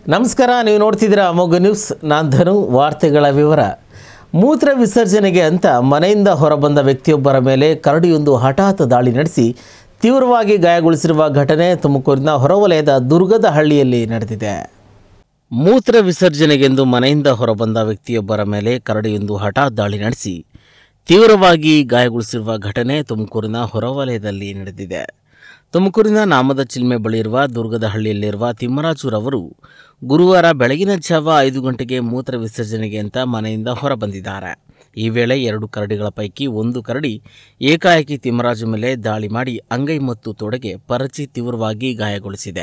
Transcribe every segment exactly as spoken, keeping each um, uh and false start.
ನಮಸ್ಕಾರ, ನೀವು ನೋಡ್ತಿದ್ದೀರಾ ಅಮೋಘ ನ್ಯೂಸ್. ನಾನು ಧನು. ವಾರ್ತೆಗಳ ವಿವರ. ಮೂತ್ರ ವಿಸರ್ಜನೆಗೆ ಅಂತ ಮನೆಯಿಂದ ಹೊರಬಂದ ವ್ಯಕ್ತಿಯೊಬ್ಬರ ಮೇಲೆ ಕರಡಿಯೊಂದು ಹಠಾತ್ ದಾಳಿ ನಡೆಸಿ ತೀವ್ರವಾಗಿ ಗಾಯಗೊಳಿಸಿರುವ ಘಟನೆ ತುಮಕೂರಿನ ಹೊರವಲಯದ ದುರ್ಗದ ಹಳ್ಳಿಯಲ್ಲಿ ನಡೆದಿದೆ. ಮೂತ್ರ ವಿಸರ್ಜನೆಗೆಂದು ಮನೆಯಿಂದ ಹೊರಬಂದ ವ್ಯಕ್ತಿಯೊಬ್ಬರ ಮೇಲೆ ಕರಡಿಯೊಂದು ಹಠಾತ್ ದಾಳಿ ನಡೆಸಿ ತೀವ್ರವಾಗಿ ಗಾಯಗೊಳಿಸಿರುವ ಘಟನೆ ತುಮಕೂರಿನ ಹೊರವಲಯದಲ್ಲಿ ನಡೆದಿದೆ. ತುಮಕೂರಿನ ನಾಮದ ಚಿಲ್ಮೆ ಬಳಿ ಇರುವ ದುರ್ಗದ ಹಳ್ಳಿಯಲ್ಲಿರುವ ತಿಮ್ಮರಾಜುರವರು ಗುರುವಾರ ಬೆಳಗಿನ ಜಾವ ಐದು ಗಂಟೆಗೆ ಮೂತ್ರ ವಿಸರ್ಜನೆಗೆ ಅಂತ ಮನೆಯಿಂದ ಹೊರಬಂದಿದ್ದಾರೆ. ಈ ವೇಳೆ ಎರಡು ಕರಡಿಗಳ ಪೈಕಿ ಒಂದು ಕರಡಿ ಏಕಾಏಕಿ ತಿಮ್ಮರಾಜು ಮೇಲೆ ದಾಳಿ ಮಾಡಿ ಅಂಗೈ ಮತ್ತು ತೊಡೆಗೆ ಪರಚಿ ತೀವ್ರವಾಗಿ ಗಾಯಗೊಳಿಸಿದೆ.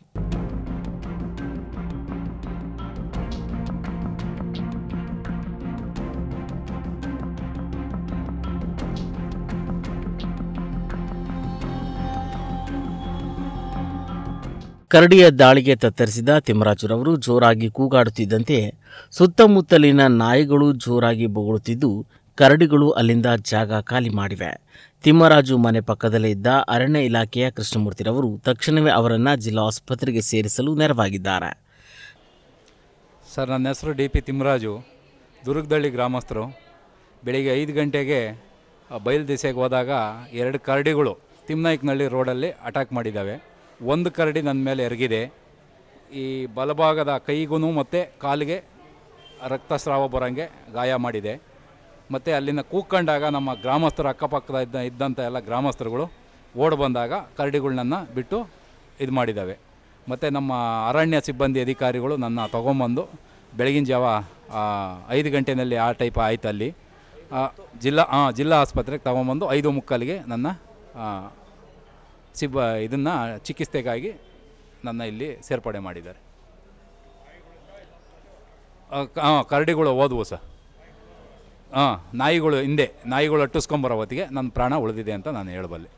ಕರಡಿಯ ದಾಳಿಗೆ ತತ್ತರಿಸಿದ ತಿಮ್ಮರಾಜುರವರು ಜೋರಾಗಿ ಕೂಗಾಡುತ್ತಿದ್ದಂತೆ ಸುತ್ತಮುತ್ತಲಿನ ನಾಯಿಗಳು ಜೋರಾಗಿ ಬೊಗಳುತ್ತಿದ್ದು ಕರಡಿಗಳು ಅಲ್ಲಿಂದ ಜಾಗ ಖಾಲಿ ಮಾಡಿವೆ. ತಿಮ್ಮರಾಜು ಮನೆ ಪಕ್ಕದಲ್ಲೇ ಇದ್ದ ಅರಣ್ಯ ಇಲಾಖೆಯ ಕೃಷ್ಣಮೂರ್ತಿರವರು ತಕ್ಷಣವೇ ಅವರನ್ನು ಜಿಲ್ಲಾ ಆಸ್ಪತ್ರೆಗೆ ಸೇರಿಸಲು ನೆರವಾಗಿದ್ದಾರೆ. ಸರ್, ನನ್ನ ಹೆಸರು ಡಿ ಪಿ ತಿಮ್ಮರಾಜು, ದುರ್ಗದಳ್ಳಿ ಗ್ರಾಮಸ್ಥರು. ಬೆಳಿಗ್ಗೆ ಐದು ಗಂಟೆಗೆ ಬಯಲು ದಿಸೆಗೆ ಹೋದಾಗ ಎರಡು ಕರಡಿಗಳು ತಿಮ್ಮನಾಯ್ಕನಹಳ್ಳಿ ರೋಡಲ್ಲಿ ಅಟ್ಯಾಕ್ ಮಾಡಿದ್ದಾವೆ. ಒಂದು ಕರಡಿ ನನ್ನ ಮೇಲೆ ಎರಗಿದೆ. ಈ ಬಲಭಾಗದ ಕೈಗೂ ಮತ್ತು ಕಾಲಿಗೆ ರಕ್ತಸ್ರಾವ ಬರೋಂಗೆ ಗಾಯ ಮಾಡಿದೆ. ಮತ್ತು ಅಲ್ಲಿಂದ ಕೂಕ್ಕೊಂಡಾಗ ನಮ್ಮ ಗ್ರಾಮಸ್ಥರು ಅಕ್ಕಪಕ್ಕದ ಇದ್ದ ಇದ್ದಂಥ ಎಲ್ಲ ಗ್ರಾಮಸ್ಥರುಗಳು ಓಡಿ ಬಂದಾಗ ಕರಡಿಗಳನ್ನ ಬಿಟ್ಟು ಇದು ಮಾಡಿದ್ದಾವೆ. ಮತ್ತು ನಮ್ಮ ಅರಣ್ಯ ಸಿಬ್ಬಂದಿ ಅಧಿಕಾರಿಗಳು ನನ್ನ ತೊಗೊಂಬಂದು ಬೆಳಗಿನ ಜಾವ ಐದು ಗಂಟೆಯಲ್ಲಿ ಆ ಟೈಪ್ ಆಯ್ತು. ಅಲ್ಲಿ ಜಿಲ್ಲಾ ಹಾಂ ಜಿಲ್ಲಾ ಆಸ್ಪತ್ರೆಗೆ ತೊಗೊಂಬಂದು ಐದು ಮುಕ್ಕಾಲಿಗೆ ನನ್ನ ಸಿಬ್ಬ ಇದನ್ನು ಚಿಕಿತ್ಸೆಗಾಗಿ ನನ್ನ ಇಲ್ಲಿ ಸೇರ್ಪಡೆ ಮಾಡಿದ್ದಾರೆ. ಹಾಂ, ಕರಡಿಗಳು ಹೋದವು ಸರ್. ಹಾಂ, ನಾಯಿಗಳು ಹಿಂದೆ ನಾಯಿಗಳು ಅಟ್ಟಿಸ್ಕೊಂಬರೋ ಹೊತ್ತಿಗೆ ನನ್ನ ಪ್ರಾಣ ಉಳಿದಿದೆ ಅಂತ ನಾನು ಹೇಳಬಲ್ಲೆ.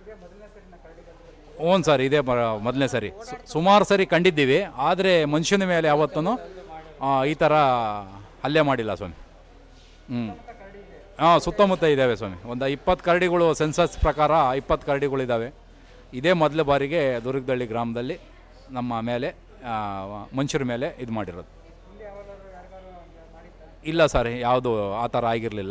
ಹ್ಞೂ ಸರ್, ಇದೇ ಮೊದಲನೇ ಸರಿ. ಸುಮಾರು ಸರಿ ಕಂಡಿದ್ದೀವಿ, ಆದರೆ ಮನುಷ್ಯನ ಮೇಲೆ ಯಾವತ್ತೂ ಈ ಥರ ಹಲ್ಲೆ ಮಾಡಿಲ್ಲ ಸ್ವಾಮಿ. ಹ್ಞೂ ಹಾಂ, ಸುತ್ತಮುತ್ತ ಇದ್ದಾವೆ ಸ್ವಾಮಿ. ಒಂದು ಇಪ್ಪತ್ತು ಕರಡಿಗಳು ಸೆನ್ಸಸ್ ಪ್ರಕಾರ ಇಪ್ಪತ್ತು ಕರಡಿಗಳಿದ್ದಾವೆ. ಇದೇ ಮೊದಲ ಬಾರಿಗೆ ದುರ್ಗದಳ್ಳಿ ಗ್ರಾಮದಲ್ಲಿ ನಮ್ಮ ಮೇಲೆ ಮನುಷ್ಯರ ಮೇಲೆ ಇದು ಮಾಡಿರೋದು. ಇಲ್ಲ ಸರ್, ಯಾವುದು ಆ ಥರ ಆಗಿರಲಿಲ್ಲ.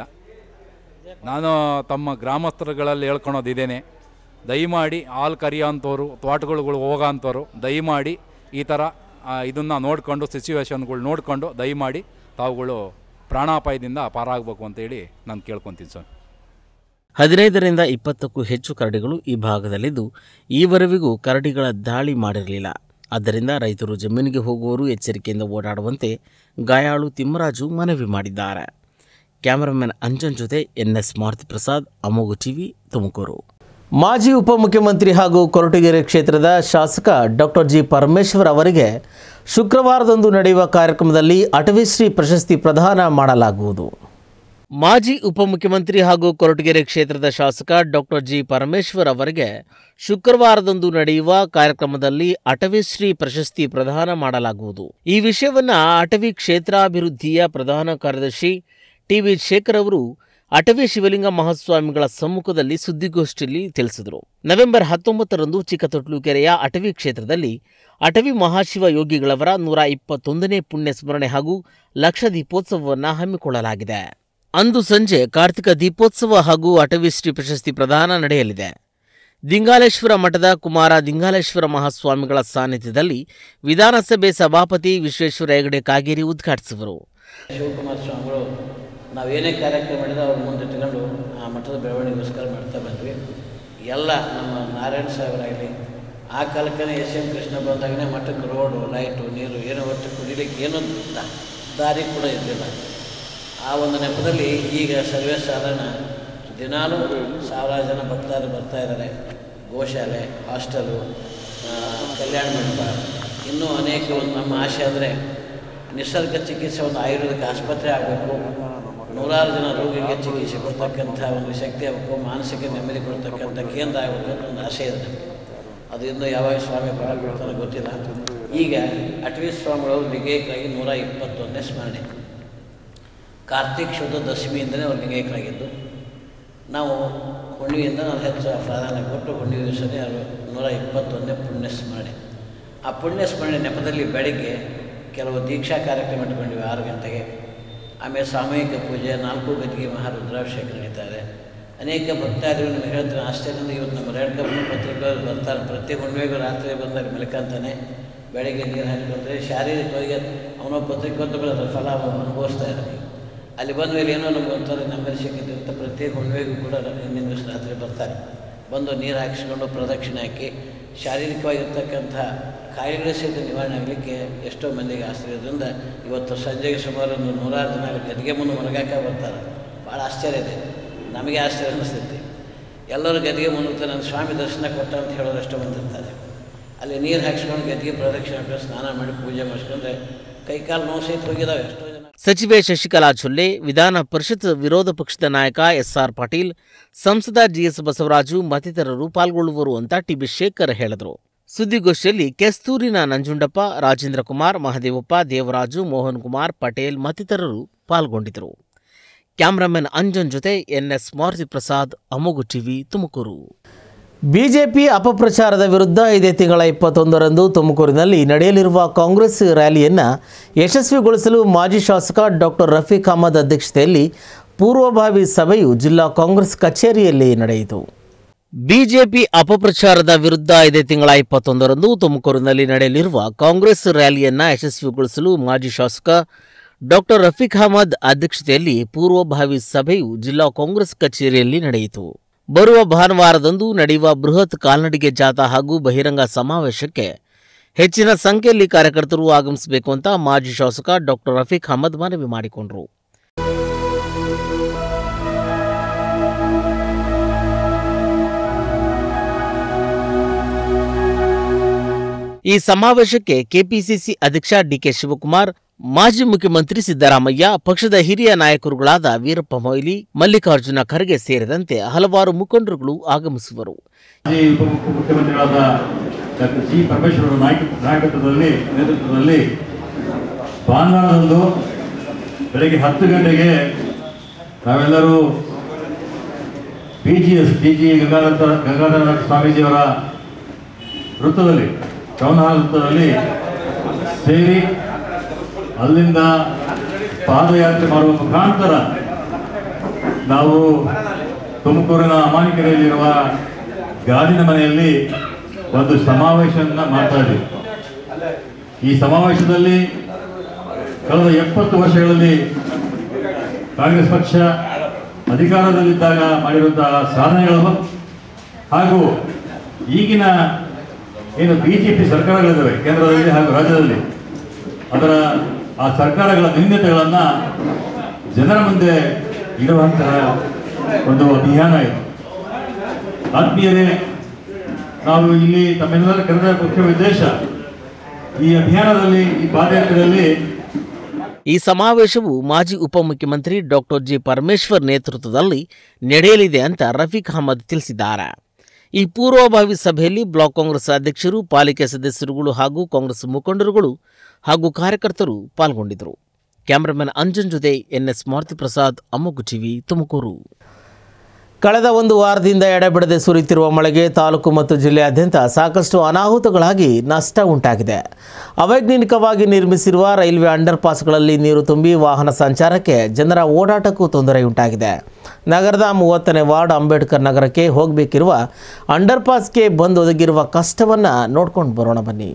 ನಾನು ತಮ್ಮ ಗ್ರಾಮಸ್ಥರುಗಳಲ್ಲಿ ಹೇಳ್ಕೊಳೋದು ಇದೇನೆ, ದಯಮಾಡಿ ಹಾಲು ಕರಿಯೋಂಥವ್ರು, ತೋಟಗಳು ಹೋಗೋ ಅಂಥವ್ರು ದಯಮಾಡಿ ಈ ಥರ ಇದನ್ನು ನೋಡಿಕೊಂಡು ಸಿಚುವೇಶನ್ಗಳು ನೋಡಿಕೊಂಡು ದಯಮಾಡಿ ತಾವುಗಳು ಪ್ರಾಣಾಪಾಯದಿಂದ ಪಾರಾಗಬೇಕು ಅಂತೇಳಿ ನಾನು ಕೇಳ್ಕೊತೀನಿ ಸರ್. ಹದಿನೈದರಿಂದ ಇಪ್ಪತ್ತಕ್ಕೂ ಹೆಚ್ಚು ಕರಡಿಗಳು ಈ ಭಾಗದಲ್ಲಿದ್ದು ಈವರೆವಿಗೂ ಕರಡಿಗಳ ದಾಳಿ ಮಾಡಿರಲಿಲ್ಲ. ಆದ್ದರಿಂದ ರೈತರು ಜಮೀನಿಗೆ ಹೋಗುವವರು ಎಚ್ಚರಿಕೆಯಿಂದ ಓಡಾಡುವಂತೆ ಗಾಯಾಳು ತಿಮ್ಮರಾಜು ಮನವಿ ಮಾಡಿದ್ದಾರೆ. ಕ್ಯಾಮರಾಮನ್ ಅಂಜನ್ ಜೊತೆ ಎನ್ ಎಸ್ ಮಾರುತಿ ಪ್ರಸಾದ್, ಅಮೋಘ ಟಿವಿ, ತುಮಕೂರು. ಮಾಜಿ ಉಪಮುಖ್ಯಮಂತ್ರಿ ಹಾಗೂ ಕೊರಟಗೆರೆ ಕ್ಷೇತ್ರದ ಶಾಸಕ ಡಾಕ್ಟರ್ ಜಿ ಪರಮೇಶ್ವರ್ ಅವರಿಗೆ ಶುಕ್ರವಾರದಂದು ನಡೆಯುವ ಕಾರ್ಯಕ್ರಮದಲ್ಲಿ ಅಟವಿಶ್ರೀ ಪ್ರಶಸ್ತಿ ಪ್ರದಾನ ಮಾಡಲಾಗುವುದು. ಮಾಜಿ ಉಪಮುಖ್ಯಮಂತ್ರಿ ಹಾಗೂ ಕೊರಟಗೆರೆ ಕ್ಷೇತ್ರದ ಶಾಸಕ ಡಾಕ್ಟರ್ ಜಿ ಪರಮೇಶ್ವರ್ ಅವರಿಗೆ ಶುಕ್ರವಾರದಂದು ನಡೆಯುವ ಕಾರ್ಯಕ್ರಮದಲ್ಲಿ ಅಟವಿಶ್ರೀ ಪ್ರಶಸ್ತಿ ಪ್ರದಾನ ಮಾಡಲಾಗುವುದು. ಈ ವಿಷಯವನ್ನ ಅಟವಿ ಕ್ಷೇತ್ರಾಭಿವೃದ್ಧಿಯ ಪ್ರಧಾನ ಕಾರ್ಯದರ್ಶಿ ಟಿ ವಿ ಶೇಖರ್ ಅವರು ಅಟವಿ ಶಿವಲಿಂಗ ಮಹಾಸ್ವಾಮಿಗಳ ಸಮ್ಮುಖದಲ್ಲಿ ಸುದ್ದಿಗೋಷ್ಠಿಯಲ್ಲಿ ತಿಳಿಸಿದರು. ನವೆಂಬರ್ ಹತ್ತೊಂಬತ್ತರಂದು ಚಿಕ್ಕತೊಟ್ಲು ಕೆರೆಯ ಅಟವಿ ಕ್ಷೇತ್ರದಲ್ಲಿ ಅಟವಿ ಮಹಾಶಿವ ಯೋಗಿಗಳವರ ನೂರ ಇಪ್ಪತ್ತೊಂದನೇ ಪುಣ್ಯ ಸ್ಮರಣೆ ಹಾಗೂ ಲಕ್ಷ ದೀಪೋತ್ಸವವನ್ನು ಹಮ್ಮಿಕೊಳ್ಳಲಾಗಿದೆ. ಅಂದು ಸಂಜೆ ಕಾರ್ತಿಕ ದೀಪೋತ್ಸವ ಹಾಗೂ ಅಟವಿಶ್ರೀ ಪ್ರಶಸ್ತಿ ಪ್ರದಾನ ನಡೆಯಲಿದೆ. ದಿಂಗಾಲೇಶ್ವರ ಮಠದ ಕುಮಾರ ದಿಂಗಾಲೇಶ್ವರ ಮಹಾಸ್ವಾಮಿಗಳ ಸಾನ್ನಿಧ್ಯದಲ್ಲಿ ವಿಧಾನಸಭೆ ಸಭಾಪತಿ ವಿಶ್ವೇಶ್ವರ ಹೆಗಡೆ ಕಾಗೇರಿ ಉದ್ಘಾಟಿಸುವರು. ಶಿವಕುಮಾರ ಸ್ವಾಮಿಗಳು ನಾವೇನೇ ಕಾರ್ಯಕ್ರಮ ಮಾಡಿದ್ರೆ ಅವ್ರ ಮುಂದಿಟ್ಟುಕೊಂಡು ಆ ಮಠದ ಬೆಳವಣಿಗೆಗೋಸ್ಕರ ಮಾಡ್ತಾ ಬಂದ್ವಿ. ಎಲ್ಲ ನಮ್ಮ ನಾರಾಯಣ ಸಾಹೇಬರಾಗಲಿ ಆ ಕಾಲಕ್ಕೇ ಎಸ್ ಎಂ ಕೃಷ್ಣ ಬಂದಾಗಲೇ ಮಠಕ್ಕೆ ರೋಡು, ಲೈಟು, ನೀರು ಏನೋ ಒಟ್ಟು ಕುಡಿಲಿಕ್ಕೆ ಏನೋ ದಾರಿ ಕೂಡ ಇರಲಿಲ್ಲ. ಆ ಒಂದು ನೆಪದಲ್ಲಿ ಈಗ ಸರ್ವೇ ಸಾಧಾರಣ ದಿನಾಲೂ ಸಾವಿರಾರು ಜನ ಭಕ್ತರು ಬರ್ತಾ ಇದ್ದಾರೆ. ಗೋಶಾಲೆ, ಹಾಸ್ಟೆಲು, ಕಲ್ಯಾಣ ಮಂಟಪ, ಇನ್ನೂ ಅನೇಕ ಒಂದು ನಮ್ಮ ಆಸೆ ಅಂದರೆ ನಿಸರ್ಗ ಚಿಕಿತ್ಸೆ ಒಂದು ಆಯುರ್ವೇದಿಕ್ ಆಸ್ಪತ್ರೆ ಆಗಬೇಕು. ನೂರಾರು ಜನ ರೋಗಿಗೆ ಚಿಕಿತ್ಸೆ ಕೊಡ್ತಕ್ಕಂಥ ಒಂದು ಶಕ್ತಿ ಆಗಬೇಕು, ಮಾನಸಿಕ ನೆಮ್ಮದಿ ಕೊಡ್ತಕ್ಕಂಥ ಕೇಂದ್ರ ಆಗಬೇಕು ಅಂತ ಒಂದು ಆಸೆ ಇದೆ. ಅದು ಇನ್ನೂ ಯಾವಾಗ ಸ್ವಾಮಿ ಫಲ ಕೊಡ್ತಾನೆ ಗೊತ್ತಿಲ್ಲ. ಈಗ ಅಟವಿ ಸ್ವಾಮಿಗಳು ಲಿಂಗೈಕ್ಯರಾಗಿ ನೂರ ಇಪ್ಪತ್ತೊಂದನೇ ಸ್ಮರಣೆ. ಕಾರ್ತಿಕ್ ಶುದ್ಧ ದಶಮಿಯಿಂದಲೇ ಅವ್ರು ಲಿಂಗೈಕ್ಯರಾಗಿದ್ದು. ನಾವು ಹುಣ್ಣಿಮೆಯಿಂದ ನಾವು ಹೆಚ್ಚು ಪ್ರಾಧಾನ್ಯ ಕೊಟ್ಟು ಹುಣ್ಣಿಮೆ ದಿವಸನೇ ಅವರು ನೂರ ಇಪ್ಪತ್ತೊಂದನೇ ಪುಣ್ಯ ಸ್ಮರಣೆ. ಆ ಪುಣ್ಯ ಸ್ಮರಣೆ ನೆಪದಲ್ಲಿ ಬೆಳಗ್ಗೆ ಕೆಲವು ದೀಕ್ಷಾ ಕಾರ್ಯಕ್ರಮ ಇಟ್ಕೊಂಡಿವಿ ಆರು ಗಂಟೆಗೆ. ಆಮೇಲೆ ಸಾಮೂಹಿಕ ಪೂಜೆ, ನಾಲ್ಕು ಗಂಟೆಗೆ ಮಹಾರುದ್ರಾಭಿಷೇಕ ನಡೀತಾ ಇದೆ. ಅನೇಕ ಭಕ್ತಾದಿಗಳು ನಿಮಗೆ ಹೇಳ್ತಾರೆ ಆಶ್ಚರ್ಯದಿಂದ ಇವತ್ತು ನಮ್ಮ ರೇಣುಕಾ ಪತ್ರಿಕೆಯವರು ಬರ್ತಾರೆ. ಪ್ರತಿ ಹುಣ್ಣಿಮೆಗೂ ರಾತ್ರಿ ಬಂದಾಗ ಮಲ್ಕೊಂತಾನೆ, ಬೆಳಗ್ಗೆ ನೀರು ಹಾಕಿಕೊಂಡ್ರೆ ಶಾರೀರಿಕವಾಗಿ ಅವನ ಪತ್ರಿಕೋತ್ತಗಳ ಫಲ ಅನುಭವಿಸ್ತಾ ಇದ್ದಾರೆ. ಅಲ್ಲಿ ಬಂದ ಮೇಲೆ ಏನೋ ನಮ್ಗೆ ಒಂಥರ ನಮ್ಮಲ್ಲಿ ಸಿಕ್ಕಿದೆ ಅಂತ ಪ್ರತಿ ಹುಣ್ಣಿಮೆಗೂ ಕೂಡ ಹಿಂದಿನ ದಿವಸ ರಾತ್ರಿ ಬರ್ತಾರೆ. ಬಂದು ನೀರು ಹಾಕಿಸ್ಕೊಂಡು ಪ್ರದಕ್ಷಿಣೆ ಹಾಕಿ ಶಾರೀರಿಕವಾಗಿರ್ತಕ್ಕಂಥ ಕಾಯಿಲೆಗಳ ಸಹಿತ ನಿವಾರಣೆ ಆಗಲಿಕ್ಕೆ ಎಷ್ಟೋ ಮಂದಿಗೆ ಆಶ್ಚರ್ಯದಿಂದ ಇವತ್ತು ಸಂಜೆಗೆ ಸುಮಾರು ಒಂದು ನೂರಾರು ಜನ ಗದ್ದಿಗೆ ಮುಂದೆ ಮಲಗಾಕ ಬರ್ತಾರೆ. ಭಾಳ ಆಶ್ಚರ್ಯ ಇದೆ, ನಮಗೆ ಆಶ್ಚರ್ಯ ಅನ್ನಿಸ್ತೈತಿ. ಎಲ್ಲರೂ ಗದ್ದಿಗೆ ಮುಂದೆ ನನ್ನ ಸ್ವಾಮಿ ದರ್ಶನ ಕೊಟ್ಟ ಅಂತ ಹೇಳೋರು ಎಷ್ಟೋ ಬಂದಿರ್ತಾರೆ. ಅಲ್ಲಿ ನೀರು ಹಾಕಿಸ್ಕೊಂಡು ಗದ್ದಿಗೆ ಪ್ರದಕ್ಷಿಣೆ ಹಾಕಿ ಸ್ನಾನ ಮಾಡಿ ಪೂಜೆ ಮಾಡಿಸ್ಕೊಂಡ್ರೆ ಕೈಕಾಲು ನೋವು ಸಹಿತ ಹೋಗಿದ್ದಾವೆ ಎಷ್ಟೋ ಜನ. ಸಚಿವೆ ಶಶಿಕಲಾ ಜೊಲ್ಲೆ, ವಿಧಾನ ಪರಿಷತ್ ವಿರೋಧ ಪಕ್ಷದ ನಾಯಕ ಎಸ್ಆರ್ ಪಾಟೀಲ್, ಸಂಸದ ಜಿಎಸ್ ಬಸವರಾಜು ಮತ್ತಿತರರು ಪಾಲ್ಗೊಳ್ಳುವರು ಅಂತ ಟಿಬಿ ಶೇಖರ್ ಹೇಳಿದರು. ಸುದ್ದಿಗೋಷ್ಠಿಯಲ್ಲಿ ಕೆಸ್ತೂರಿನ ನಂಜುಂಡಪ್ಪ, ರಾಜೇಂದ್ರ ಕುಮಾರ್, ಮಹದೇವಪ್ಪ, ದೇವರಾಜು, ಮೋಹನ್ ಕುಮಾರ್, ಪಟೇಲ್ ಮತ್ತಿತರರು ಪಾಲ್ಗೊಂಡಿದ್ದರು. ಕ್ಯಾಮರಾಮನ್ ಅಂಜನ್ ಜೊತೆ ಎನ್ಎಸ್ ಮಾರುತಿ ಪ್ರಸಾದ್, ಅಮೋಘ ಟಿವಿ, ತುಮಕೂರು. ಬಿಜೆಪಿ ಅಪಪ್ರಚಾರದ ವಿರುದ್ಧ ಇದೇ ತಿಂಗಳ ಇಪ್ಪತ್ತೊಂದರಂದು ತುಮಕೂರಿನಲ್ಲಿ ನಡೆಯಲಿರುವ ಕಾಂಗ್ರೆಸ್ ರ್ಯಾಲಿಯನ್ನು ಯಶಸ್ವಿಗೊಳಿಸಲು ಮಾಜಿ ಶಾಸಕ ಡಾಕ್ಟರ್ ರಫೀಕ್ ಅಹಮದ್ ಅಧ್ಯಕ್ಷತೆಯಲ್ಲಿ ಪೂರ್ವಭಾವಿ ಸಭೆಯು ಜಿಲ್ಲಾ ಕಾಂಗ್ರೆಸ್ ಕಚೇರಿಯಲ್ಲಿ ನಡೆಯಿತು. ಬಿಜೆಪಿ ಅಪಪ್ರಚಾರದ ವಿರುದ್ಧ ಇದೇ ತಿಂಗಳ ಇಪ್ಪತ್ತೊಂದರಂದು ತುಮಕೂರಿನಲ್ಲಿ ನಡೆಯಲಿರುವ ಕಾಂಗ್ರೆಸ್ ರ್ಯಾಲಿಯನ್ನು ಯಶಸ್ವಿಗೊಳಿಸಲು ಮಾಜಿ ಶಾಸಕ ಡಾಕ್ಟರ್ ರಫೀಕ್ ಅಹಮದ್ ಅಧ್ಯಕ್ಷತೆಯಲ್ಲಿ ಪೂರ್ವಭಾವಿ ಸಭೆಯು ಜಿಲ್ಲಾ ಕಾಂಗ್ರೆಸ್ ಕಚೇರಿಯಲ್ಲಿ ನಡೆಯಿತು. ಬರುವ ಭಾನುವಾರದಂದು ನಡೆಯುವ ಬೃಹತ್ ಕಾಲ್ನಡಿಗೆ ಜಾಥಾ ಹಾಗೂ ಬಹಿರಂಗ ಸಮಾವೇಶಕ್ಕೆ ಹೆಚ್ಚಿನ ಸಂಖ್ಯೆಯಲ್ಲಿ ಕಾರ್ಯಕರ್ತರು ಆಗಮಿಸಬೇಕು ಅಂತ ಮಾಜಿ ಶಾಸಕ ಡಾಕ್ಟರ್ ರಫೀಕ್ ಅಹಮದ್ ಮನವಿ ಮಾಡಿಕೊಂಡರು. ಈ ಸಮಾವೇಶಕ್ಕೆ ಕೆಪಿಸಿಸಿ ಅಧ್ಯಕ್ಷ ಡಿಕೆ ಶಿವಕುಮಾರ್, ಮಾಜಿ ಮುಖ್ಯಮಂತ್ರಿ ಸಿದ್ದರಾಮಯ್ಯ, ಪಕ್ಷದ ಹಿರಿಯ ನಾಯಕರುಗಳಾದ ವೀರಪ್ಪ ಮೊಯ್ಲಿ, ಮಲ್ಲಿಕಾರ್ಜುನ ಖರ್ಗೆ ಸೇರಿದಂತೆ ಹಲವಾರು ಮುಖಂಡರುಗಳು ಆಗಮಿಸುವರು. ಮುಖ್ಯಮಂತ್ರಿಗಳಾದ ಡಾಕ್ಟರ್ ಸಿ ಪರಮೇಶ್ವರ ನಾಯಕತ್ವದಲ್ಲಿ ನೇತೃತ್ವದಲ್ಲಿ ಭಾನುವಾರದಂದು ಬೆಳಗ್ಗೆ ಹತ್ತು ಗಂಟೆಗೆ ನಾವೆಲ್ಲರೂ P G S T G Gangadhara Gangadhara ಸ್ವಾಮೀಜಿಯವರ ವೃತ್ತದಲ್ಲಿ, ಟೌನ್ ಹಾಲ್ ವೃತ್ತದಲ್ಲಿ ಸೇರಿ ಅಲ್ಲಿಂದ ಪಾದಯಾತ್ರೆ ಮಾಡುವ ಮುಖಾಂತರ ನಾವು ತುಮಕೂರಿನ ಅಮಾನಿಕೆರೆಯಲ್ಲಿರುವ ಗಾಜಿನ ಮನೆಯಲ್ಲಿ ಒಂದು ಸಮಾವೇಶವನ್ನು ಮಾಡ್ತಾ ಇದ್ದೀವಿ. ಈ ಸಮಾವೇಶದಲ್ಲಿ ಕಳೆದ ಎಪ್ಪತ್ತು ವರ್ಷಗಳಲ್ಲಿ ಕಾಂಗ್ರೆಸ್ ಪಕ್ಷ ಅಧಿಕಾರದಲ್ಲಿದ್ದಾಗ ಮಾಡಿರುವಂತಹ ಸಾಧನೆಗಳು ಹಾಗೂ ಈಗಿನ ಏನು ಬಿಜೆಪಿ ಸರ್ಕಾರಗಳಿದ್ದಾವೆ ಕೇಂದ್ರದಲ್ಲಿ ಹಾಗೂ ರಾಜ್ಯದಲ್ಲಿ, ಅದರ ಆ ಸರ್ಕಾರಗಳ ನ್ಯೂನತೆಗಳನ್ನು ಜನರ ಮುಂದೆ ಇಡುವಂತಹ ಒಂದು ಅಭಿಯಾನ ಇದು. ಆತ್ಮೀಯರೇ, ನಾವು ಇಲ್ಲಿ ತಮ್ಮೆಲ್ಲರ ಕರೆದ ಮುಖ್ಯ ಉದ್ದೇಶ ಈ ಅಭಿಯಾನದಲ್ಲಿ, ಈ ಪಾದಯಾತ್ರೆಯಲ್ಲಿ ಈ ಸಮಾವೇಶವು ಮಾಜಿ ಉಪಮುಖ್ಯಮಂತ್ರಿ ಡಾಕ್ಟರ್ ಜಿ ಪರಮೇಶ್ವರ್ ನೇತೃತ್ವದಲ್ಲಿ ನಡೆಯಲಿದೆ ಅಂತ ರಫೀಕ್ ಅಹಮದ್ ತಿಳಿಸಿದ್ದಾರೆ. ಈ ಪೂರ್ವಭಾವಿ ಸಭೆಯಲ್ಲಿ ಬ್ಲಾಕ್ ಕಾಂಗ್ರೆಸ್ ಅಧ್ಯಕ್ಷರು, ಪಾಲಿಕೆ ಸದಸ್ಯರುಗಳು ಹಾಗೂ ಕಾಂಗ್ರೆಸ್ ಮುಖಂಡರುಗಳು ಹಾಗೂ ಕಾರ್ಯಕರ್ತರು ಪಾಲ್ಗೊಂಡಿದ್ದರು. ಕ್ಯಾಮರಾಮನ್ ಅಂಜನ್ ಜೊತೆ ಎನ್ಎಸ್ ಮಾರುತಿ ಪ್ರಸಾದ್, ಅಮೋಘ ಟಿವಿ, ತುಮಕೂರು. ಕಳೆದ ಒಂದು ವಾರದಿಂದ ಎಡೆಬಿಡದೆ ಸುರಿಯುತ್ತಿರುವ ಮಳೆಗೆ ತಾಲೂಕು ಮತ್ತು ಜಿಲ್ಲೆಯಾದ್ಯಂತ ಸಾಕಷ್ಟು ಅನಾಹುತಗಳಾಗಿ ನಷ್ಟ ಉಂಟಾಗಿದೆ. ಅವೈಜ್ಞಾನಿಕವಾಗಿ ನಿರ್ಮಿಸಿರುವ ರೈಲ್ವೆ ಅಂಡರ್ ಪಾಸ್ಗಳಲ್ಲಿ ನೀರು ತುಂಬಿ ವಾಹನ ಸಂಚಾರಕ್ಕೆ, ಜನರ ಓಡಾಟಕ್ಕೂ ತೊಂದರೆಯುಂಟಾಗಿದೆ. ನಗರದ ಮೂವತ್ತನೇ ವಾರ್ಡ್ ಅಂಬೇಡ್ಕರ್ ನಗರಕ್ಕೆ ಹೋಗಬೇಕಿರುವ ಅಂಡರ್ ಪಾಸ್ಗೆ ಬಂದು ಒದಗಿರುವ ಕಷ್ಟವನ್ನು ನೋಡ್ಕೊಂಡು ಬರೋಣ ಬನ್ನಿ.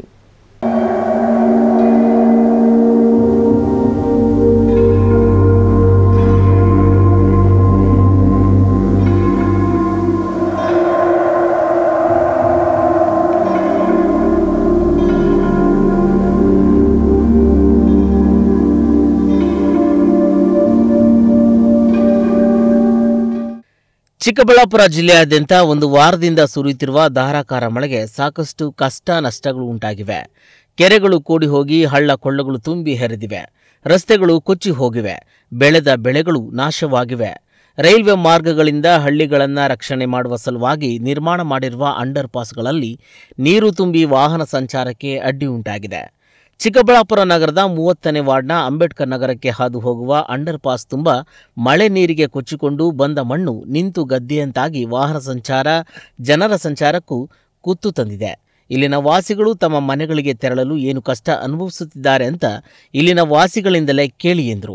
ಚಿಕ್ಕಬಳ್ಳಾಪುರ ಜಿಲ್ಲೆಯಾದ್ಯಂತ ಒಂದು ವಾರದಿಂದ ಸುರಿಯುತ್ತಿರುವ ಧಾರಾಕಾರ ಮಳೆಗೆ ಸಾಕಷ್ಟು ಕಷ್ಟ ನಷ್ಟಗಳು ಉಂಟಾಗಿವೆ. ಕೆರೆಗಳು ಕೂಡಿ ಹೋಗಿ ಹಳ್ಳ ಕೊಳ್ಳಗಳು ತುಂಬಿ ಹರಿದಿವೆ. ರಸ್ತೆಗಳು ಕೊಚ್ಚಿ ಹೋಗಿವೆ. ಬೆಳೆದ ಬೆಳೆಗಳು ನಾಶವಾಗಿವೆ. ರೈಲ್ವೆ ಮಾರ್ಗಗಳಿಂದ ಹಳ್ಳಿಗಳನ್ನು ರಕ್ಷಣೆ ಮಾಡುವ ಸಲುವಾಗಿ ನಿರ್ಮಾಣ ಮಾಡಿರುವ ಅಂಡರ್ ಪಾಸ್ಗಳಲ್ಲಿ ನೀರು ತುಂಬಿ ವಾಹನ ಸಂಚಾರಕ್ಕೆ ಅಡ್ಡಿ ಉಂಟಾಗಿದೆ. ಚಿಕ್ಕಬಳ್ಳಾಪುರ ನಗರದ ಮೂವತ್ತನೇ ವಾರ್ಡ್ನ ಅಂಬೇಡ್ಕರ್ ನಗರಕ್ಕೆ ಹಾದು ಹೋಗುವ ಅಂಡರ್ ಪಾಸ್ ತುಂಬ ಮಳೆ ನೀರಿಗೆ ಕೊಚ್ಚಿಕೊಂಡು ಬಂದ ಮಣ್ಣು ನಿಂತು ಗದ್ದೆಯಂತಾಗಿ ವಾಹನ ಸಂಚಾರ, ಜನರ ಸಂಚಾರಕ್ಕೂ ಕುತ್ತು ತಂದಿದೆ. ಇಲ್ಲಿನ ವಾಸಿಗಳು ತಮ್ಮ ಮನೆಗಳಿಗೆ ತೆರಳಲು ಏನು ಕಷ್ಟ ಅನುಭವಿಸುತ್ತಿದ್ದಾರೆ ಅಂತ ಇಲ್ಲಿನ ವಾಸಿಗಳಿಂದಲೇ ಕೇಳಿ ಎಂದರು.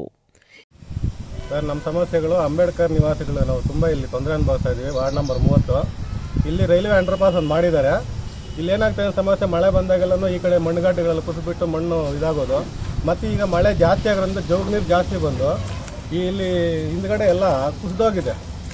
ಸರ್, ನಮ್ಮ ಸಮಸ್ಯೆಗಳು ಅಂಬೇಡ್ಕರ್ ನಿವಾಸಿಗಳು ನಾವು ತುಂಬ ಇಲ್ಲಿ ತೊಂದರೆ ಅನುಭವಿಸ್ತಾ ಇದ್ದೀವಿ. ವಾರ್ಡ್ ನಂಬರ್ ಮೂವತ್ತು ಇಲ್ಲಿ ರೈಲ್ವೆ ಅಂಡರ್ ಪಾಸ್ ಒಂದು ಮಾಡಿದ್ದಾರೆ. ಇಲ್ಲಿ ಏನಾಗ್ತದೆ ಸಮಸ್ಯೆ, ಮಳೆ ಬಂದಾಗೆಲ್ಲೂ ಈ ಕಡೆ ಮಣ್ಣುಗಡ್ಡೆಗಳೆಲ್ಲ ಕುಸಿಬಿಟ್ಟು ಮಣ್ಣು ಇದಾಗೋದು. ಮತ್ತು ಈಗ ಮಳೆ ಜಾಸ್ತಿ ಆಗೋದ್ರಿಂದ ಜೋಗ ನೀರು ಜಾಸ್ತಿ ಬಂದು ಈ ಇಲ್ಲಿ ಹಿಂದ್ಗಡೆ ಎಲ್ಲ ಕುಸಿದೋಗಿದೆ.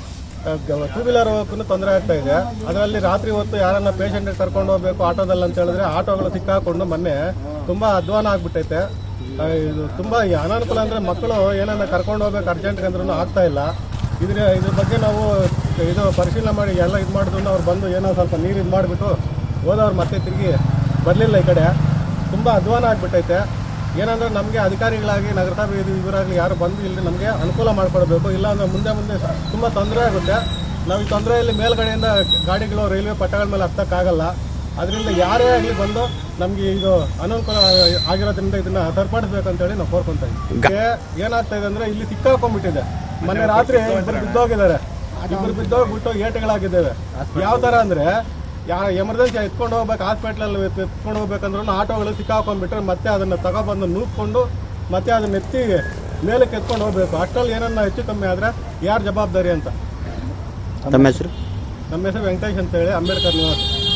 ಟೂ ವೀಲರ್ ಹೋಗೋಕ್ಕೂ ತೊಂದರೆ ಆಗ್ತಾ ಇದೆ. ಅದರಲ್ಲಿ ರಾತ್ರಿ ಹೊತ್ತು ಯಾರನ್ನ ಪೇಷಂಟಿಗೆ ಕರ್ಕೊಂಡು ಹೋಗಬೇಕು ಆಟೋದಲ್ಲಿ ಅಂತ ಹೇಳಿದ್ರೆ ಆಟೋಗಳು ಸಿಕ್ಕಾಕೊಂಡು ಮೊನ್ನೆ ತುಂಬ ಅಧ್ವಾನ ಆಗಿಬಿಟ್ಟೈತೆ. ಇದು ತುಂಬ ಅನಾನುಕೂಲ ಅಂದರೆ ಮಕ್ಕಳು ಏನನ್ನ ಕರ್ಕೊಂಡು ಹೋಗ್ಬೇಕು ಅರ್ಜೆಂಟ್ಗೆ ಅಂದ್ರೂ ಆಗ್ತಾ ಇಲ್ಲ. ಇದ್ರ ಇದ್ರ ಬಗ್ಗೆ ನಾವು ಇದು ಪರಿಶೀಲನೆ ಮಾಡಿ ಎಲ್ಲ ಇದು ಮಾಡಿದ್ರು ಅವ್ರು ಬಂದು ಏನೋ ಸ್ವಲ್ಪ ನೀರು ಇದು ಮಾಡಿಬಿಟ್ಟು ಹೋದವ್ರು ಮತ್ತೆ ತಿರುಗಿ ಬರಲಿಲ್ಲ. ಈ ಕಡೆ ತುಂಬ ಅಧ್ವಾನ ಆಗಿಬಿಟ್ಟೈತೆ. ಏನಂದರೆ ನಮಗೆ ಅಧಿಕಾರಿಗಳಾಗಿ ನಗರಸಭೆ ಇದು ಇವರಾಗಲಿ ಯಾರು ಬಂದು ಇಲ್ಲಿ ನಮಗೆ ಅನುಕೂಲ ಮಾಡಿಕೊಡ್ಬೇಕು. ಇಲ್ಲಾಂದರೆ ಮುಂದೆ ಮುಂದೆ ತುಂಬ ತೊಂದರೆ ಆಗುತ್ತೆ. ನಾವು ಈ ತೊಂದರೆಯಲ್ಲಿ ಮೇಲ್ಗಡೆಯಿಂದ ಗಾಡಿಗಳು ರೈಲ್ವೆ ಪಟ್ಟಗಳ ಮೇಲೆ ಹತ್ತಕ್ಕಾಗಲ್ಲ. ಅದರಿಂದ ಯಾರೇ ಆಗಲಿ ಬಂದು ನಮಗೆ ಇದು ಅನುಕೂಲ ಆಗಿರೋದ್ರಿಂದ ಇದನ್ನು ಸರಿಪಡಿಸ್ಬೇಕಂತೇಳಿ ನಾವು ಕೋರ್ಕೊತಾ ಇದ್ದೀವಿ. ಏನಾಗ್ತಾ ಇದೆ ಅಂದರೆ ಇಲ್ಲಿ ಸಿಕ್ಕಾಕೊಂಡ್ಬಿಟ್ಟಿದೆ. ಮೊನ್ನೆ ರಾತ್ರಿ ಇಬ್ಬರು ಬಿದ್ದೋಗಿದ್ದಾರೆ. ಇಬ್ಬರು ಬಿದ್ದೋಗ್ಬಿಟ್ಟು ಏಟುಗಳಾಗಿದ್ದೇವೆ. ಯಾವ ಥರ ಅಂದರೆ ಯಾ ಎಮರ್ಜೆನ್ಸಿ ಎತ್ಕೊಂಡು ಹೋಗ್ಬೇಕು, ಹಾಸ್ಪಿಟ್ಲಲ್ಲಿ ಎತ್ಕೊಂಡು ಹೋಗ್ಬೇಕಂದ್ರೂ ಆಟೋಗಳು ಸಿಕ್ಕಾಕೊಂಡ್ಬಿಟ್ರೆ ಮತ್ತೆ ಅದನ್ನು ತಗೊಬಂದು ನೂಕ್ಕೊಂಡು ಮತ್ತೆ ಅದನ್ನ ಎತ್ತಿ ಮೇಲಕ್ಕೆ ಎತ್ಕೊಂಡು ಹೋಗ್ಬೇಕು. ಅಷ್ಟರಲ್ಲಿ ಏನನ್ನ ಹೆಚ್ಚು ಕಮ್ಮಿ ಆದರೆ ಯಾರು ಜವಾಬ್ದಾರಿ ಅಂತ. ನಮ್ಮ ಹೆಸರು ನಮ್ಮ ಹೆಸರು ವೆಂಕಟೇಶ್ ಅಂತೇಳಿ, ಅಂಬೇಡ್ಕರ್ ನಿವಾಸ.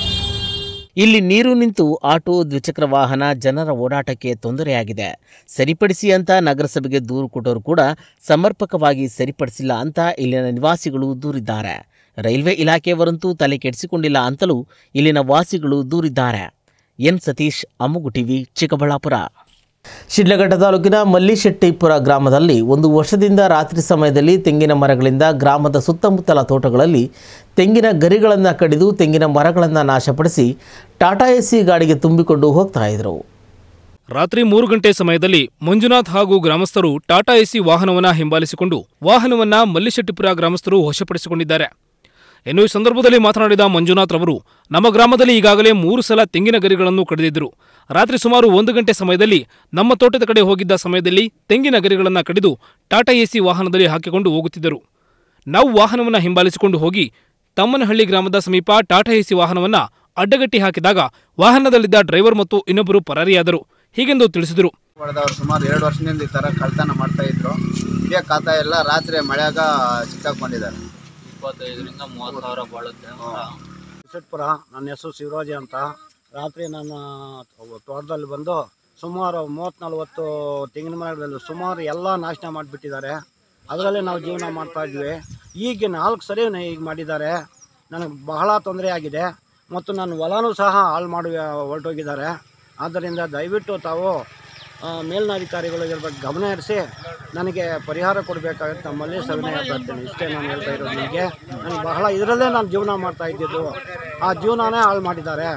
ಇಲ್ಲಿ ನೀರು ನಿಂತು ಆಟೋ, ದ್ವಿಚಕ್ರ ವಾಹನ, ಜನರ ಓಡಾಟಕ್ಕೆ ತೊಂದರೆಯಾಗಿದೆ. ಸರಿಪಡಿಸಿ ಅಂತ ನಗರಸಭೆಗೆ ದೂರು ಕೊಟ್ಟವರು ಕೂಡ ಸಮರ್ಪಕವಾಗಿ ಸರಿಪಡಿಸಿಲ್ಲ ಅಂತ ಇಲ್ಲಿನ ನಿವಾಸಿಗಳು ದೂರಿದ್ದಾರೆ. ರೈಲ್ವೆ ಇಲಾಖೆಯವರಂತೂ ತಲೆ ಕೆಡಿಸಿಕೊಂಡಿಲ್ಲ ಅಂತಲೂ ಇಲ್ಲಿನ ವಾಸಿಗಳು ದೂರಿದ್ದಾರೆ. ಎನ್ ಸತೀಶ್, ಅಮ್ಮುಗು ಟಿವಿ, ಚಿಕ್ಕಬಳ್ಳಾಪುರ. ಶಿಡ್ಲಘಟ್ಟ ತಾಲೂಕಿನ ಮಲ್ಲಿಶೆಟ್ಟಿಪುರ ಗ್ರಾಮದಲ್ಲಿ ಒಂದು ವರ್ಷದಿಂದ ರಾತ್ರಿ ಸಮಯದಲ್ಲಿ ತೆಂಗಿನ ಮರಗಳಿಂದ ಗ್ರಾಮದ ಸುತ್ತಮುತ್ತಲ ತೋಟಗಳಲ್ಲಿ ತೆಂಗಿನ ಗರಿಗಳನ್ನು ಕಡಿದು ತೆಂಗಿನ ಮರಗಳನ್ನು ನಾಶಪಡಿಸಿ ಟಾಟಾ ಎಸಿ ಗಾಡಿಗೆ ತುಂಬಿಕೊಂಡು ಹೋಗ್ತಾ ಇದ್ರು. ರಾತ್ರಿ ಮೂರು ಗಂಟೆ ಸಮಯದಲ್ಲಿ ಮಂಜುನಾಥ್ ಹಾಗೂ ಗ್ರಾಮಸ್ಥರು ಟಾಟಾ ಎಸಿ ವಾಹನವನ್ನ ಹಿಂಬಾಲಿಸಿಕೊಂಡು ವಾಹನವನ್ನ ಮಲ್ಲಿಶೆಟ್ಟಿಪುರ ಗ್ರಾಮಸ್ಥರು ವಶಪಡಿಸಿಕೊಂಡಿದ್ದಾರೆ. ಇನ್ನು ಈ ಸಂದರ್ಭದಲ್ಲಿ ಮಾತನಾಡಿದ ಮಂಜುನಾಥ್ ರವರು, ನಮ್ಮ ಗ್ರಾಮದಲ್ಲಿ ಈಗಾಗಲೇ ಮೂರು ಸಲ ತೆಂಗಿನ ಗರಿಗಳನ್ನು ಕಡಿದಿದ್ದರು. ರಾತ್ರಿ ಸುಮಾರು ಒಂದು ಗಂಟೆ ಸಮಯದಲ್ಲಿ ನಮ್ಮ ತೋಟದ ಕಡೆ ಹೋಗಿದ್ದ ಸಮಯದಲ್ಲಿ ತೆಂಗಿನ ಗರಿಗಳನ್ನು ಕಡಿದು ಟಾಟಾ ಎಸಿ ವಾಹನದಲ್ಲಿ ಹಾಕಿಕೊಂಡು ಹೋಗುತ್ತಿದ್ದರು. ನಾವು ವಾಹನವನ್ನು ಹಿಂಬಾಲಿಸಿಕೊಂಡು ಹೋಗಿ ತಮ್ಮನಹಳ್ಳಿ ಗ್ರಾಮದ ಸಮೀಪ ಟಾಟಾ ಎಸಿ ವಾಹನವನ್ನು ಅಡ್ಡಗಟ್ಟಿ ಹಾಕಿದಾಗ ವಾಹನದಲ್ಲಿದ್ದ ಡ್ರೈವರ್ ಮತ್ತು ಇನ್ನೊಬ್ಬರು ಪರಾರಿಯಾದರು. ಹೀಗೆಂದು ತಿಳಿಸಿದರು. ಸುಮಾರು ಎರಡು ವರ್ಷದಿಂದ ಈ ಥರ ಕಳ್ತನ ಮಾಡ್ತಾ ಇದ್ರು. ಇದೇ ಖಾತಾ ಎಲ್ಲ ರಾತ್ರಿ ಮಳೆಯಾಗ ಸಿಕ್ಕಾಕೊಂಡಿದ್ದಾರೆ. ಇಪ್ಪತ್ತೈದರಿಂದ ಮೂವತ್ತು ಸಾವಿರ ಬಾಳುತ್ತೆ. ವಿಸಟ್ಪುರ, ನನ್ನ ಹೆಸರು ಶಿವರಾಜ್ ಅಂತ. ರಾತ್ರಿ ನನ್ನ ತೋಟದಲ್ಲಿ ಬಂದು ಸುಮಾರು ಮೂವತ್ತು ನಲ್ವತ್ತು ತೆಂಗಿನ ಮರಗಳಲ್ಲಿ ಸುಮಾರು ಎಲ್ಲ ನಾಶನ ಮಾಡಿಬಿಟ್ಟಿದ್ದಾರೆ. ಅದರಲ್ಲೇ ನಾವು ಜೀವನ ಮಾಡ್ತಾಯಿದ್ವಿ. ಈಗ ನಾಲ್ಕು ಸರಿ ಈಗ ಮಾಡಿದ್ದಾರೆ. ನನಗೆ ಬಹಳ ತೊಂದರೆ ಆಗಿದೆ ಮತ್ತು ನನ್ನ ಹೊಲನೂ ಸಹ ಹಾಳು ಮಾಡಿ ಹೊರಟೋಗಿದ್ದಾರೆ. ಆದ್ದರಿಂದ ದಯವಿಟ್ಟು ತಾವು ಮೇಲ್ನಧಿಕಾರಿಗಳು ಇದ್ರ ಬಗ್ಗೆ ಗಮನ ಹರಿಸಿ ನನಗೆ ಪರಿಹಾರ ಕೊಡಬೇಕಾಗುತ್ತೆ. ನಮ್ಮಲ್ಲಿ ಸವಿನಯ ಪ್ರಾರ್ಥನೆ. ಇಷ್ಟೇ ನಾನು ಹೇಳ್ತಾ ಇರೋದು. ನಿಮಗೆ ನನಗೆ ಬಹಳ ಇದರಲ್ಲೇ ನಾನು ಜೀವನ ಮಾಡ್ತಾ ಇದ್ದಿದ್ದು. ಆ ಜೀವನನೇ ಹಾಳು ಮಾಡಿದ್ದಾರೆ.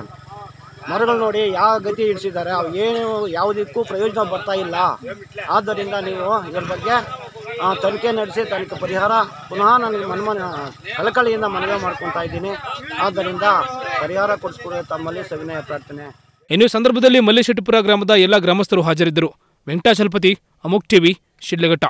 ಮರಗಳು ನೋಡಿ ಯಾವ ಗತಿ ಇಡಿಸಿದ್ದಾರೆ. ಅವು ಏನು ಯಾವುದಕ್ಕೂ ಪ್ರಯೋಜನ ಬರ್ತಾ ಇಲ್ಲ. ಆದ್ದರಿಂದ ನೀವು ಇದ್ರ ಬಗ್ಗೆ ತನಿಖೆ ನಡೆಸಿ ತನಿಖೆ ಪರಿಹಾರ ಪುನಃ ನನಗೆ ಮನ್ಮನ ಕಳಕಳಿಯಿಂದ ಮನವಿ ಮಾಡ್ಕೊತಾ ಇದ್ದೀನಿ. ಆದ್ದರಿಂದ ಪರಿಹಾರ ಕೊಡಿಸ್ಕೊಡೋ ತಮ್ಮಲ್ಲಿ ಸವಿನಯ ಪ್ರಾರ್ಥನೆ. ಇನ್ನು ಸಂದರ್ಭದಲ್ಲಿ ಮಲ್ಲಿಶೆಟ್ಟಿಪುರ ಗ್ರಾಮದ ಎಲ್ಲ ಗ್ರಾಮಸ್ಥರು ಹಾಜರಿದ್ದರು. ವೆಂಕಟಾಚಲಪತಿ, ಅಮೋಕ್ ಟಿವಿ, ಶಿಡ್ಲಘಟ್ಟ.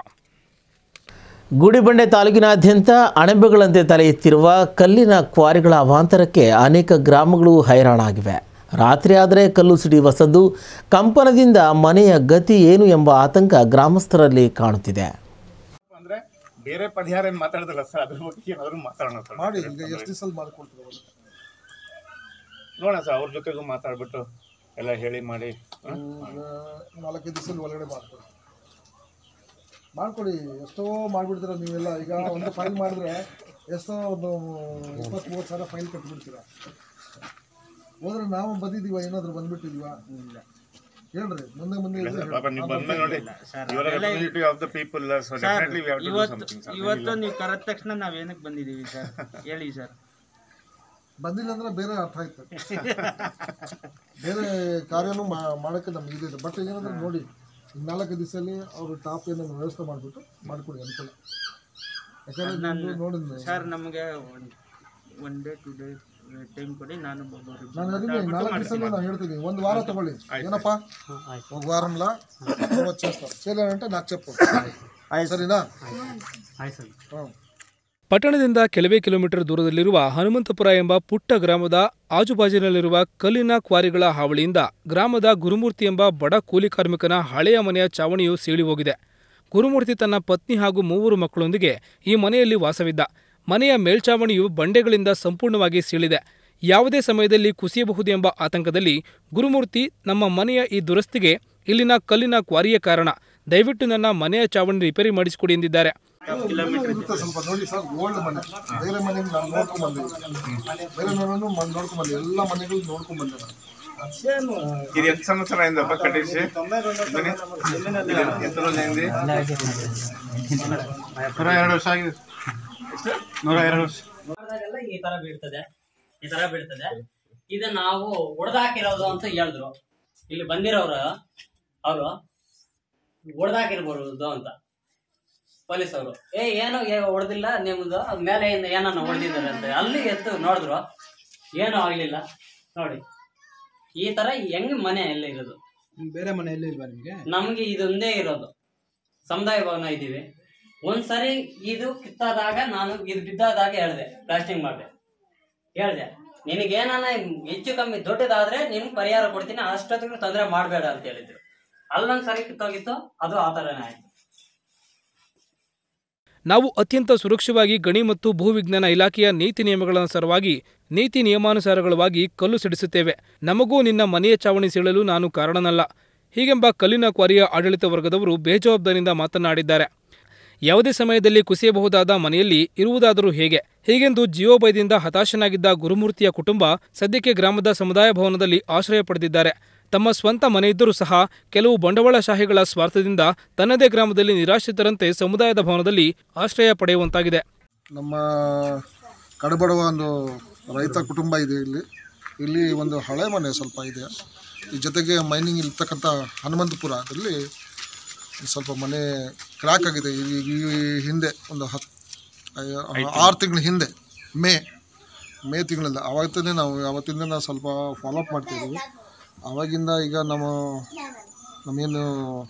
ಗುಡಿಬಂಡೆ ತಾಲೂಕಿನಾದ್ಯಂತ ಅಣಬೆಗಳಂತೆ ತಲೆ ಎತ್ತಿರುವ ಕಲ್ಲಿನ ಕ್ವಾರಿಗಳ ಅವಾಂತರಕ್ಕೆ ಅನೇಕ ಗ್ರಾಮಗಳು ಹೈರಾಣಾಗಿವೆ. ರಾತ್ರಿ ಆದರೆ ಕಲ್ಲು ಸಿಡಿಯುವ ಸದ್ದು, ಕಂಪನದಿಂದ ಮನೆಯ ಗತಿ ಏನು ಎಂಬ ಆತಂಕ ಗ್ರಾಮಸ್ಥರಲ್ಲಿ ಕಾಣುತ್ತಿದೆ. ಅಂದ್ರೆ ಬೇರೆ ಪರಿಹಾರ ಏನು ಮಾತಾಡಿದ್ರಲ್ಲ ಸರ್, ಅದ್ರ ಬಗ್ಗೆ ಏನಾದರೂ ಮಾತಾಡೋಣ ಸರ್. ಮಾಡಿ ಎಷ್ಟು ದಿವಸ ಮಾಡ್ಕೊಳ್ತೀವಿ ನೋಡೋಣ ಸರ್. ಅವ್ರ ಜೊತೆಗೂ ಮಾತಾಡ್ಬಿಟ್ಟು ಎಲ್ಲ ಹೇಳಿ ಮಾಡಿ ನಾಲ್ಕೈದು ದಿವಸ ಒಳಗಡೆ ಮಾಡ್ಕೊಡಿ ಮಾಡ್ಕೊಡಿ ಎಷ್ಟೋ ಮಾಡಿಬಿಡ್ತೀರ ನೀವೆಲ್ಲ. ಈಗ ಒಂದು ಫೈಲ್ ಮಾಡಿದ್ರೆ ಎಷ್ಟೋ ಒಂದು ಇಪ್ಪತ್ತು ಮೂವತ್ತು ಸಾವಿರ ಫೈಲ್ ಕಟ್ಬಿಡ್ತೀರ. ಹೋದ್ರೆ ನಾವು ಬಂದಿದ್ದೀವ, ಏನಾದರೂ ಬಂದ್ಬಿಟ್ಟಿದೀವ ಹೇಳ್ರಿ. ಮುಂದೆ ಮುಂದೆ ಇವತ್ತು ನೀವು ಕರೆದ ತಕ್ಷಣ ನಾವೇನಕ್ಕೆ ಬಂದಿದ್ದೀವಿ ಸರ್ ಹೇಳಿ ಸರ್. ಬಂದಿಲ್ಲ ಅಂದ್ರೆ ಬೇರೆ ಅರ್ಥ ಆಯ್ತು. ಬೇರೆ ಕಾರ್ಯನೂ ಮಾಡೋಕ್ಕೆ ನಮ್ಗೆ ಇದಿದೆ. ಬಟ್ ಏನಂದ್ರೆ ನೋಡಿ, ನಾಲ್ಕು ದಿವಸದಲ್ಲಿ ಅವರು ಟಾಪ್ ಏನೋ ವ್ಯವಸ್ಥೆ ಮಾಡಿಬಿಟ್ಟು ಮಾಡಿಕೊಡಿ ಅನುಕೂಲ. ಯಾಕಂದ್ರೆ ನೋಡಿದ್ವಿ ಸರ್, ನಮಗೆ one day to day time ಕೊಡಿ. ನಾನು ನಾನು ಅದಕ್ಕೆ ನಾಲ್ಕು ದಿವಸದಲ್ಲಿ ನಾನು ಹೇಳ್ತೀನಿ, ಒಂದು ವಾರ ತಗೊಳ್ಳಿ. ಏನಪ್ಪ ఒక వారంలో వచ్చేస్తాం. చేయాలంటే నాకు చెప్పు, సరేనా? ಪಟ್ಟಣದಿಂದ ಕೆಲವೇ ಕಿಲೋಮೀಟರ್ ದೂರದಲ್ಲಿರುವ ಹನುಮಂತಪುರ ಎಂಬ ಪುಟ್ಟ ಗ್ರಾಮದ ಆಜುಬಾಜಿನಲ್ಲಿರುವ ಕಲ್ಲಿನ ಕ್ವಾರಿಗಳ ಹಾವಳಿಯಿಂದ ಗ್ರಾಮದ ಗುರುಮೂರ್ತಿ ಎಂಬ ಬಡ ಕೂಲಿ ಕಾರ್ಮಿಕನ ಹಳೆಯ ಮನೆಯ ಚಾವಣಿಯು ಸೀಳಿ ಹೋಗಿದೆ. ಗುರುಮೂರ್ತಿ ತನ್ನ ಪತ್ನಿ ಹಾಗೂ ಮೂವರು ಮಕ್ಕಳೊಂದಿಗೆ ಈ ಮನೆಯಲ್ಲಿ ವಾಸವಿದ್ದ. ಮನೆಯ ಮೇಲ್ಚಾವಣಿಯು ಬಂಡೆಗಳಿಂದ ಸಂಪೂರ್ಣವಾಗಿ ಸೀಳಿದೆ. ಯಾವುದೇ ಸಮಯದಲ್ಲಿ ಕುಸಿಯಬಹುದು ಎಂಬ ಆತಂಕದಲ್ಲಿ ಗುರುಮೂರ್ತಿ, ನಮ್ಮ ಮನೆಯ ಈ ದುರಸ್ತಿಗೆ ಇಲ್ಲಿನ ಕಲ್ಲಿನ ಕ್ವಾರಿಯೇ ಕಾರಣ, ದಯವಿಟ್ಟು ನನ್ನ ಮನೆಯ ಚಾವಣಿ ರಿಪೇರಿ ಮಾಡಿಸಿಕೊಡಿ ಎಂದಿದ್ದಾರೆ. ಸ್ವಲ್ಪ ನೋಡಿ ಸರ್, ಓಲ್ಡ್ ಮನೆ, ಬೇರೆ ಮನೆ ನಾನು ನೋಡ್ಕೊಂಡ್ ಬಂದೆ, ಬೇರೆ ಮನೆಯನ್ನು ನೋಡ್ಕೊಂಡ್ ಬಂದೆ, ಎಲ್ಲ ಮನೆಗಳು ನೋಡ್ಕೊಂಡ್ ಬಂದೆ ನಾನು. ఇది ఎంత సంవత్సరం అయిందబ్బా కట్టేసి? ఎంత రోజులు అయింది? నూర ಎರಡು ವರ್ಷ ಆಗಿದೆ. ನೂರ ಎರಡು ವರ್ಷ ಈ ತರ ಬೀಳ್ತದೆ, ಈ ತರ ಬೀಳ್ತದೆ. ಇದು ನಾವು ಹೊಡೆದಾಕಿರೋದು ಅಂತ ಹೇಳಿದ್ರು. ಇಲ್ಲಿ ಬಂದಿರೋರು ಅವರು ಹೊಡೆದಾಕಿರ್ಬೋದು ಅಂತ ಪೊಲೀಸ್ ಅವರು. ಏ ಏನೋ ಹೊಡೆದಿಲ್ಲ, ನಿಮ್ದು ಮೇಲೆ ಏನನ್ನ ಹೊಡೆದಿದ್ದಾರೆ ಅಂತ ಅಲ್ಲಿ ಎತ್ತು ನೋಡಿದ್ರು, ಏನೂ ಆಗ್ಲಿಲ್ಲ. ನೋಡಿ ಈ ತರ ಹೆಂಗ್ ಮನೆ ಎಲ್ಲ ಇರೋದು. ಬೇರೆ ಮನೆ ಎಲ್ಲ ಇಲ್ವಾ ನಿಮ್ಗೆ? ನಮ್ಗೆ ಇದೊಂದೇ ಇರೋದು, ಸಮುದಾಯ ಭವನ ಇದೀವಿ. ಒಂದ್ಸರಿ ಇದು ಕಿತ್ತಾದಾಗ ನಾನು ಇದು ಬಿದ್ದಾದಾಗ ಹೇಳ್ದೆ, ಪ್ಲಾಸ್ಟಿಂಗ್ ಮಾಡಿದೆ, ಹೇಳ್ದೆ ನಿನಗೇನಾನ ಹೆಚ್ಚು ಕಮ್ಮಿ ದೊಡ್ಡದಾದ್ರೆ ನಿಮ್ಗೆ ಪರಿಹಾರ ಕೊಡ್ತೀನಿ, ಅಷ್ಟೊತ್ತಿಗೆ ತೊಂದರೆ ಮಾಡಬೇಡ ಅಂತ ಹೇಳಿದ್ರು. ಅಲ್ಲೊಂದ್ ಸರಿ ಕಿತ್ತೋಗಿತ್ತು, ಅದು ಆ ಥರನೇ ಆಯ್ತು. ನಾವು ಅತ್ಯಂತ ಸುರಕ್ಷವಾಗಿ ಗಣಿ ಮತ್ತು ಭೂವಿಜ್ಞಾನ ಇಲಾಖೆಯ ನೀತಿ ನಿಯಮಗಳನುಸಾರವಾಗಿ ನೀತಿ ನಿಯಮಾನುಸಾರಗಳವಾಗಿ ಕಲ್ಲು ಸಿಡಿಸುತ್ತೇವೆ. ನಮಗೂ ನಿನ್ನ ಮನೆಯ ಚಾವಣಿ ಸೀಳಲು ನಾನು ಕಾರಣನಲ್ಲ ಹೀಗೆಂಬ ಕಲ್ಲಿನ ಕ್ವಾರಿಯ ಆಡಳಿತ ವರ್ಗದವರು ಬೇಜವಾಬ್ದಾರಿಯಿಂದ ಮಾತನಾಡಿದ್ದಾರೆ. ಯಾವುದೇ ಸಮಯದಲ್ಲಿ ಕುಸಿಯಬಹುದಾದ ಮನೆಯಲ್ಲಿ ಇರುವುದಾದರೂ ಹೇಗೆ? ಹೀಗೆಂದು ಜೀವಭಯದಿಂದ ಹತಾಶನಾಗಿದ್ದ ಗುರುಮೂರ್ತಿಯ ಕುಟುಂಬ ಸದ್ಯಕ್ಕೆ ಗ್ರಾಮದ ಸಮುದಾಯ ಭವನದಲ್ಲಿ ಆಶ್ರಯ ಪಡೆದಿದ್ದಾರೆ. ತಮ್ಮ ಸ್ವಂತ ಮನೆಯಿದ್ದರೂ ಸಹ ಕೆಲವು ಬಂಡವಾಳಶಾಹಿಗಳ ಸ್ವಾರ್ಥದಿಂದ ತನ್ನದೇ ಗ್ರಾಮದಲ್ಲಿ ನಿರಾಶ್ರಿತರಂತೆ ಸಮುದಾಯದ ಭವನದಲ್ಲಿ ಆಶ್ರಯ ಪಡೆಯುವಂತಾಗಿದೆ. ನಮ್ಮ ಕಡಬಡವ ಒಂದು ರೈತ ಕುಟುಂಬ ಇದೆ. ಇಲ್ಲಿ ಇಲ್ಲಿ ಒಂದು ಹಳೆ ಮನೆ ಸ್ವಲ್ಪ ಇದೆ. ಈ ಜೊತೆಗೆ ಮೈನಿಂಗ್ ಇರ್ತಕ್ಕಂಥ ಹನುಮಂತಪುರದಲ್ಲಿ ಸ್ವಲ್ಪ ಮನೆ ಕ್ರ್ಯಾಕ್ ಆಗಿದೆ. ಈ ಹಿಂದೆ ಒಂದು ಹತ್ತು ಆರು ತಿಂಗಳ ಹಿಂದೆ ಮೇ ಮೇ ತಿಂಗಳಿಂದ ಆವತ್ತೇ ನಾವು ಆವತ್ತಿಂದ ನಾವು ಸ್ವಲ್ಪ ಫಾಲೋಅಪ್ ಮಾಡ್ತಾಯಿದ್ದೀವಿ. ಆವಾಗಿಂದ ಈಗ ನಮ್ಮ ನಮಗೇನು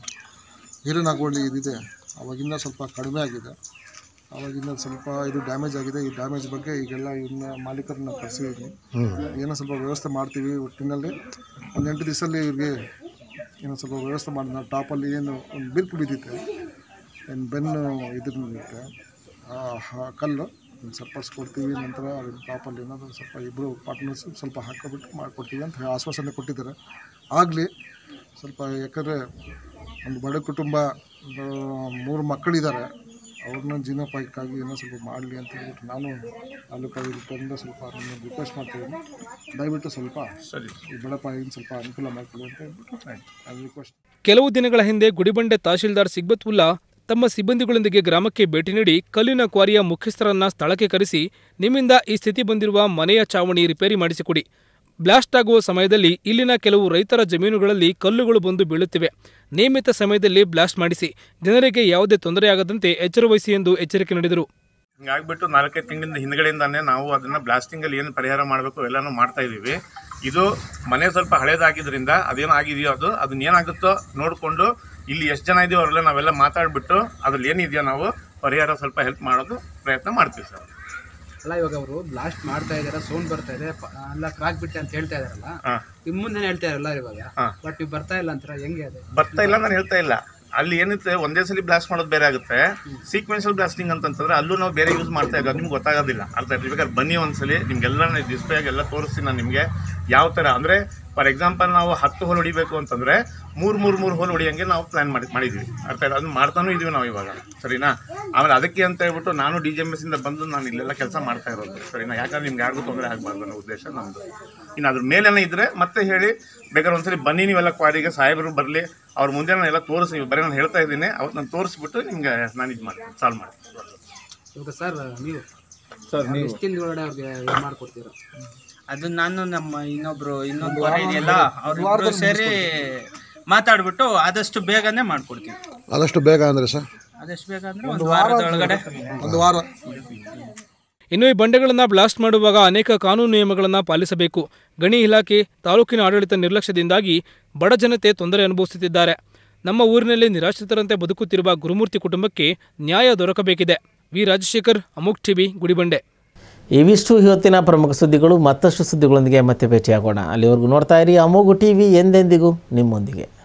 ನೀರಿನಾಗೋಳಿ ಇದಿದೆ, ಆವಾಗಿಂದ ಸ್ವಲ್ಪ ಕಡಿಮೆ ಆಗಿದೆ. ಆವಾಗಿಂದ ಸ್ವಲ್ಪ ಇದು ಡ್ಯಾಮೇಜ್ ಆಗಿದೆ. ಈ ಡ್ಯಾಮೇಜ್ ಬಗ್ಗೆ ಈಗೆಲ್ಲ ಇನ್ನು ಮಾಲೀಕರನ್ನ ಕರೆಸಿದ್ದೀನಿ, ಏನೋ ಸ್ವಲ್ಪ ವ್ಯವಸ್ಥೆ ಮಾಡ್ತೀವಿ. ಒಟ್ಟಿನಲ್ಲಿ ಒಂದು ಎಂಟು ದಿವಸದಲ್ಲಿ ಇವ್ರಿಗೆ ಏನೋ ಸ್ವಲ್ಪ ವ್ಯವಸ್ಥೆ ಮಾಡಿ, ನಾವು ಟಾಪಲ್ಲಿ ಏನು ಒಂದು ಬಿರ್ಕು ಬಿದ್ದಿತ್ತೆ, ಏನು ಬೆನ್ನು ಇದ್ರ ಬಿದ್ದಿತ್ತೆ, ಕಲ್ಲು ಸರಿಪಡಿಸ್ಕೊಡ್ತೀವಿ. ನಂತರ ಅದನ್ನ ಟಾಪಲ್ಲಿ ಏನಾದರೂ ಸ್ವಲ್ಪ ಇಬ್ಬರು ಪಾರ್ಟ್ನರ್ಸ್ ಸ್ವಲ್ಪ ಹಾಕಿಬಿಟ್ಟು ಮಾಡಿಕೊಡ್ತೀವಿ ಅಂತ ಆಶ್ವಾಸನೆ ಕೊಟ್ಟಿದ್ದಾರೆ. ಆಗಲಿ ಸ್ವಲ್ಪ, ಯಾಕಂದರೆ ಒಂದು ಬಡ ಕುಟುಂಬ, ಮೂರು ಮಕ್ಕಳಿದ್ದಾರೆ, ಅವ್ರನ್ನ ಜೀವನೋಪಾಯಕ್ಕಾಗಿ ಏನೋ ಸ್ವಲ್ಪ ಮಾಡಲಿ ಅಂತ ಹೇಳ್ಬಿಟ್ಟು ನಾನು ತಾಲೂಕಾಗಿದ್ದರಿಂದ ಸ್ವಲ್ಪ ನನ್ನ ರಿಕ್ವೆಸ್ಟ್ ಮಾಡ್ತಾಯಿದ್ದೀನಿ. ದಯವಿಟ್ಟು ಸ್ವಲ್ಪ ಸರಿ ಈ ಬಡಪಾಯಿನ ಸ್ವಲ್ಪ ಅನುಕೂಲ ಮಾಡಿಕೊಡಿ ಅಂತ ಹೇಳ್ಬಿಟ್ಟು ನಾನು ರಿಕ್ವೆಸ್ಟ್. ಕೆಲವು ದಿನಗಳ ಹಿಂದೆ ಗುಡಿಬಂಡೆ ತಹಶೀಲ್ದಾರ್ ಸಿಗ್ಬತ್ವುಲ್ಲಾ ತಮ್ಮ ಸಿಬ್ಬಂದಿಗಳೊಂದಿಗೆ ಗ್ರಾಮಕ್ಕೆ ಭೇಟಿ ನೀಡಿ ಕಲ್ಲಿನ ಕ್ವಾರಿಯ ಮುಖ್ಯಸ್ಥರನ್ನ ಸ್ಥಳಕ್ಕೆ ಕರೆಸಿ, ನಿಮ್ಮಿಂದ ಈ ಸ್ಥಿತಿ ಬಂದಿರುವ ಮನೆಯ ಚಾವಣಿ ರಿಪೇರಿ ಮಾಡಿಸಿಕೊಡಿ. ಬ್ಲಾಸ್ಟ್ ಆಗುವ ಸಮಯದಲ್ಲಿ ಇಲ್ಲಿನ ಕೆಲವು ರೈತರ ಜಮೀನುಗಳಲ್ಲಿ ಕಲ್ಲುಗಳು ಬಂದು ಬೀಳುತ್ತಿವೆ. ನಿಯಮಿತ ಸಮಯದಲ್ಲಿ ಬ್ಲಾಸ್ಟ್ ಮಾಡಿಸಿ, ಜನರಿಗೆ ಯಾವುದೇ ತೊಂದರೆಯಾಗದಂತೆ ಎಚ್ಚರವಹಿಸಿ ಎಂದು ಎಚ್ಚರಿಕೆ ನೀಡಿದರು. ಹಿಂಗಾಗ್ಬಿಟ್ಟು ನಾಲ್ಕೈದು ತಿಂಗಳಿಂದ ಹಿಂದ್ಗಡೆಯಿಂದಾನೆ ನಾವು ಅದನ್ನು ಬ್ಲಾಸ್ಟಿಂಗಲ್ಲಿ ಏನು ಪರಿಹಾರ ಮಾಡಬೇಕು ಎಲ್ಲನೂ ಮಾಡ್ತಾ ಇದ್ದೀವಿ. ಇದು ಮನೆ ಸ್ವಲ್ಪ ಹಳೇದಾಗಿದ್ದರಿಂದ ಅದೇನು ಆಗಿದೆಯೋ ಅದು ಅದನ್ನೇನಾಗುತ್ತೋ ನೋಡಿಕೊಂಡು ಇಲ್ಲಿ ಎಷ್ಟು ಜನ ಇದೆಯೋ ಅವರೆಲ್ಲ ನಾವೆಲ್ಲ ಮಾತಾಡಿಬಿಟ್ಟು ಅದ್ರಲ್ಲಿ ಏನಿದೆಯೋ ನಾವು ಪರಿಹಾರ ಸ್ವಲ್ಪ ಹೆಲ್ಪ್ ಮಾಡೋದು ಪ್ರಯತ್ನ ಮಾಡ್ತೀವಿ ಸರ್. ಅಲ್ಲ, ಇವಾಗ ಅವರು ಬ್ಲಾಸ್ಟ್ ಮಾಡ್ತಾ ಇದಾರೆ, ಸೌಂಡ್ ಬರ್ತಾ ಇದೆ, ಎಲ್ಲ ಕ್ರಾಕ್ ಬಿಟ್ಟೆ ಅಂತ ಹೇಳ್ತಾ ಇದಾರಲ್ಲ, ನಿಮ್ಮ ಮುಂದೆ ಹೇಳ್ತಾ ಇರಲ್ಲ ಇವಾಗ, ಬಟ್ ನೀವು ಬರ್ತಾ ಇಲ್ಲ ಅಂತಾರೆ, ಹೆಂಗೆ ಅದು? ಬರ್ತಾ ಇಲ್ಲ ನಾನು ಹೇಳ್ತಾ ಇಲ್ಲ. ಅಲ್ಲಿ ಏನಿರುತ್ತೆ ಒಂದೇ ಸಲ ಬ್ಲಾಸ್ಟ್ ಮಾಡೋದು ಬೇರೆ ಆಗುತ್ತೆ. ಸೀಕ್ವೆನ್ಷಿಯಲ್ ಬ್ಲಾಸ್ಟಿಂಗ್ ಅಂತಂತಂದ್ರೆ ಅಲ್ಲೂ ನಾವು ಬೇರೆ ಯೂಸ್ ಮಾಡ್ತಾ ಇದ್ದೀವಿ, ಅದು ನಿಮ್ಗೆ ಗೊತ್ತಾಗೋದಿಲ್ಲ. ಅರ್ಥ ಆಯ್ತು? ಬೇಕಾದ್ರೆ ಬನ್ನಿ ಒಂದ್ಸಲಿ ನಿಮ್ಗೆಲ್ಲ ಡಿಸ್ಪ್ಲೇಗೆ ಎಲ್ಲ ತೋರಿಸ್ತೀನಿ ನಾನು ನಿಮಗೆ ಯಾವ ಥರ. ಅಂದರೆ ಫಾರ್ ಎಕ್ಸಾಂಪಲ್ ನಾವು ಹತ್ತು ಹೋಲ್ ಹೊಡಿಬೇಕು ಅಂತಂದರೆ ಮೂರು ಮೂರು ಮೂರು ಹೋಲ್ ಹೊಡಿಯೋಂಗೆ ನಾವು ಪ್ಲ್ಯಾನ್ ಮಾಡಿ ಮಾಡಿದ್ವಿ. ಅರ್ಥ ಆಯ್ತು? ಅದನ್ನು ಮಾಡ್ತಾನೂ ಇದೀವಿ ನಾವು ಇವಾಗ, ಸರಿನಾ? ಆಮೇಲೆ ಅದಕ್ಕೆ ಅಂತ ಹೇಳ್ಬಿಟ್ಟು ನಾನು ಡಿ ಜಿ ಎಮ್ ಎಸ್ ಇಂದ ಬಂದು ನಾನು ಇಲ್ಲೆಲ್ಲ ಕೆಲಸ ಮಾಡ್ತಾ ಇರೋದು, ಸರಿನಾ? ಯಾಕಂದ್ರೆ ನಿಮ್ಗೆ ಯಾರಿಗೂ ತೊಂದರೆ ಆಗಬಾರ್ದು ಅನ್ನೋ ಉದ್ದೇಶ ನಮ್ಮದು. ಇನ್ನು ಅದ್ರ ಮೇಲೇನೇ ಇದ್ದರೆ ಮತ್ತೆ ಹೇಳಿ, ಬೇಕಾದ್ರೆ ಒಂದ್ಸಲಿ ಬನ್ನಿ ನೀವೆಲ್ಲ ಕ್ವಾರಿಗೆ, ಸಾಹೇಬರು ಬರಲಿ, ಅವ್ರ ಮುಂದೆ ನಾನು ಎಲ್ಲ ತೋರಿಸಿ, ಬರೀ ನಾನು ಹೇಳ್ತಾ ಇದ್ದೀನಿ, ಅವತ್ತು ನಾನು ತೋರಿಸ್ಬಿಟ್ಟು ನಿಮ್ಗೆ ನಾನು ಇದು ಮಾಡ್ತೀನಿ, ಸಾಲ್ವ್ ಮಾಡ್ತೀನಿ. ಇವಾಗ ಸರ್ ನೀವು ಸರ್ ನೀವು ಎಷ್ಟು ದಿನದೊಳಗಡೆ ಅವ್ರಿಗೆ ಏನು ಮಾಡ್ಕೊಡ್ತೀರಾ? ಅದು ನಾನು ನಮ್ಮ ಇನ್ನೊಬ್ರು ಇನ್ನೊಂದು ವಾರ ಇದೆಯಲ್ಲ, ಅವ್ರಿಬ್ರು ಸೇರಿ ಮಾತಾಡ್ಬಿಟ್ಟು ಆದಷ್ಟು ಬೇಗನೆ ಮಾಡ್ಕೊಡ್ತೀವಿ. ಆದಷ್ಟು ಬೇಗ ಅಂದರೆ ಸರ್ ಆದಷ್ಟು ಬೇಗ ಅಂದರೆ ಒಂದು ವಾರದ ಒಳಗಡೆ ಒಂದು ವಾರ. ಇನ್ನು ಈ ಬಂಡೆಗಳನ್ನು ಬ್ಲಾಸ್ಟ್ ಮಾಡುವಾಗ ಅನೇಕ ಕಾನೂನು ನಿಯಮಗಳನ್ನು ಪಾಲಿಸಬೇಕು. ಗಣಿ ಇಲಾಖೆ, ತಾಲೂಕಿನ ಆಡಳಿತ ನಿರ್ಲಕ್ಷ್ಯದಿಂದಾಗಿ ಬಡ ಜನತೆ ತೊಂದರೆ ಅನುಭವಿಸುತ್ತಿದ್ದಾರೆ. ನಮ್ಮ ಊರಿನಲ್ಲಿ ನಿರಾಶ್ರಿತರಂತೆ ಬದುಕುತ್ತಿರುವ ಗುರುಮೂರ್ತಿ ಕುಟುಂಬಕ್ಕೆ ನ್ಯಾಯ ದೊರಕಬೇಕಿದೆ. ವಿ ರಾಜಶೇಖರ್, ಅಮೋಕ್ ಟಿವಿ, ಗುಡಿಬಂಡೆ. ಇವಿಷ್ಟು ಇವತ್ತಿನ ಪ್ರಮುಖ ಸುದ್ದಿಗಳು. ಮತ್ತಷ್ಟು ಸುದ್ದಿಗಳೊಂದಿಗೆ ಮತ್ತೆ ಭೇಟಿಯಾಗೋಣ. ಅಲ್ಲಿವರೆಗೂ ನೋಡ್ತಾ ಇರಿ ಅಮೋಘ ಟಿವಿ, ಎಂದೆಂದಿಗೂ ನಿಮ್ಮೊಂದಿಗೆ.